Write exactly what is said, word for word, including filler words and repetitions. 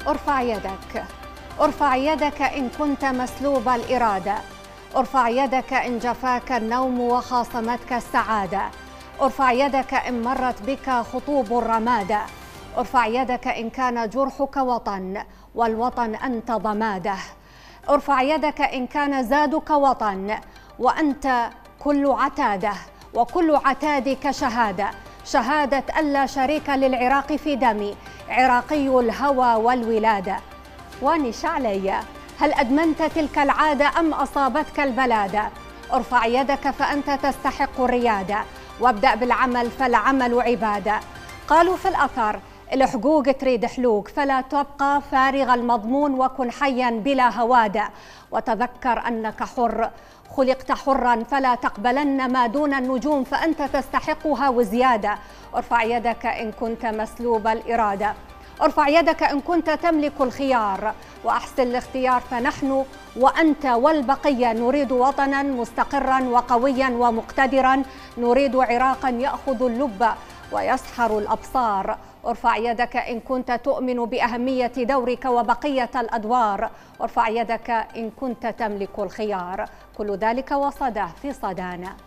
ارفع يدك، ارفع يدك إن كنت مسلوب الإرادة، ارفع يدك إن جفاك النوم وخاصمتك السعادة، ارفع يدك إن مرت بك خطوب الرمادة، ارفع يدك إن كان جرحك وطن والوطن أنت ضماده، ارفع يدك إن كان زادك وطن وأنت كل عتاده، وكل عتادك شهادة، شهادة ألا شريك للعراق في دمي، عراقي الهوى والولادة. وانش علي، هل أدمنت تلك العادة أم أصابتك البلادة؟ ارفع يدك فأنت تستحق الريادة، وابدأ بالعمل فالعمل عبادة. قالوا في الأثر الحقوق تريد حلوق، فلا تبقى فارغ المضمون وكن حيا بلا هوادة، وتذكر أنك حر خلقت حرا، فلا تقبلن ما دون النجوم فأنت تستحقها وزيادة. ارفع يدك إن كنت مسلوب الإرادة، ارفع يدك إن كنت تملك الخيار، وأحسن الاختيار، فنحن وأنت والبقية نريد وطنا مستقرا وقويا ومقتدرا، نريد عراقا يأخذ اللب ويسحر الأبصار. ارفع يدك إن كنت تؤمن بأهمية دورك وبقية الأدوار، ارفع يدك إن كنت تملك الخيار. كل ذلك وصدى في صدانا.